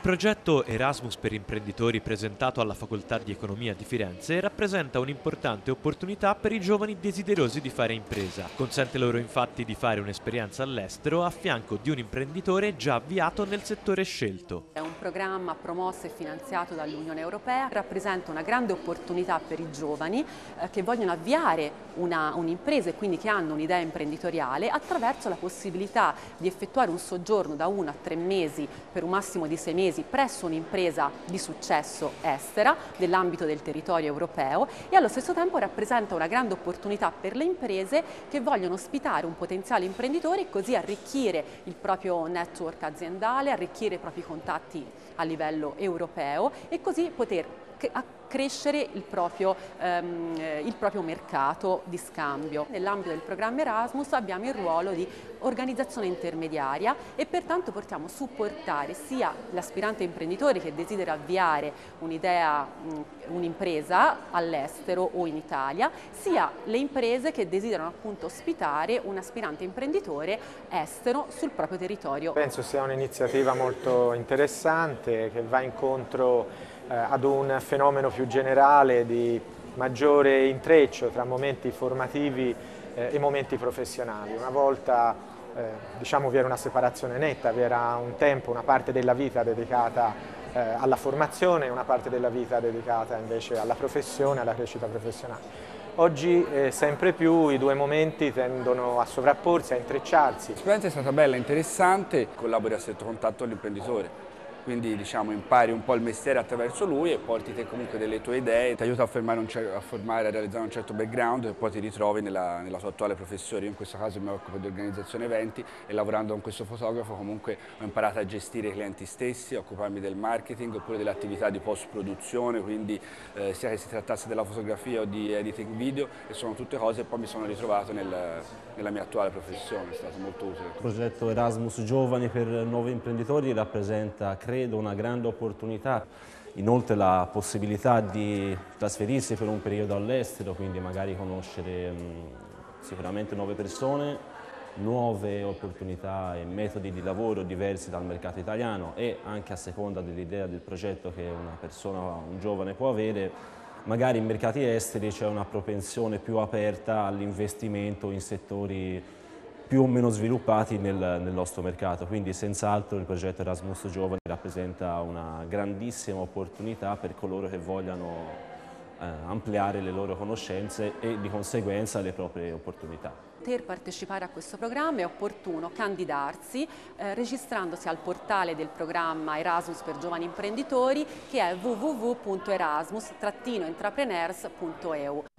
progetto Erasmus per imprenditori presentato alla Facoltà di Economia di Firenze rappresenta un'importante opportunità per i giovani desiderosi di fare impresa. Consente loro infatti di fare un'esperienza all'estero a fianco di un imprenditore già avviato nel settore scelto. È un programma promosso e finanziato dall'Unione Europea, rappresenta una grande opportunità per i giovani che vogliono avviare un'impresa e quindi che hanno un'idea imprenditoriale attraverso la possibilità di effettuare un soggiorno da 1 a 3 mesi per un massimo di 6 mesi presso un'impresa di successo estera nell'ambito del territorio europeo e allo stesso tempo rappresenta una grande opportunità per le imprese che vogliono ospitare un potenziale imprenditore e così arricchire il proprio network aziendale, arricchire i propri contatti a livello europeo e così poter accrescere il proprio mercato di scambio. Nell'ambito del programma Erasmus abbiamo il ruolo di organizzazione intermediaria e pertanto portiamo a supportare sia l'aspirante imprenditore che desidera avviare un'impresa all'estero o in Italia, sia le imprese che desiderano appunto ospitare un aspirante imprenditore estero sul proprio territorio. Penso sia un'iniziativa molto interessante che va incontro ad un fenomeno più generale di maggiore intreccio tra momenti formativi e momenti professionali. Una volta diciamo vi era una separazione netta, vi era un tempo, una parte della vita dedicata alla formazione e una parte della vita dedicata invece alla professione, alla crescita professionale. Oggi sempre più i due momenti tendono a sovrapporsi, a intrecciarsi. L'esperienza è stata bella, interessante, collabori a stretto contatto con l'imprenditore. Quindi diciamo impari un po' il mestiere attraverso lui e porti te comunque delle tue idee, ti aiuta a formare, a realizzare un certo background e poi ti ritrovi nella tua attuale professione. Io in questo caso mi occupo di organizzazione eventi e lavorando con questo fotografo comunque ho imparato a gestire i clienti stessi, a occuparmi del marketing oppure delle attività di post-produzione, quindi sia che si trattasse della fotografia o di editing video, e sono tutte cose che poi mi sono ritrovato nella mia attuale professione, è stato molto utile. Il progetto Erasmus Giovani per nuovi imprenditori rappresenta, credo, una grande opportunità. Inoltre la possibilità di trasferirsi per un periodo all'estero, quindi magari conoscere sicuramente nuove persone, nuove opportunità e metodi di lavoro diversi dal mercato italiano e anche a seconda dell'idea del progetto che una persona, un giovane può avere, magari in mercati esteri c'è una propensione più aperta all'investimento in settori più o meno sviluppati nel nostro mercato, quindi senz'altro il progetto Erasmus Giovani rappresenta una grandissima opportunità per coloro che vogliano ampliare le loro conoscenze e di conseguenza le proprie opportunità. Per partecipare a questo programma è opportuno candidarsi registrandosi al portale del programma Erasmus per giovani imprenditori che è www.erasmus-intrapreneurs.eu.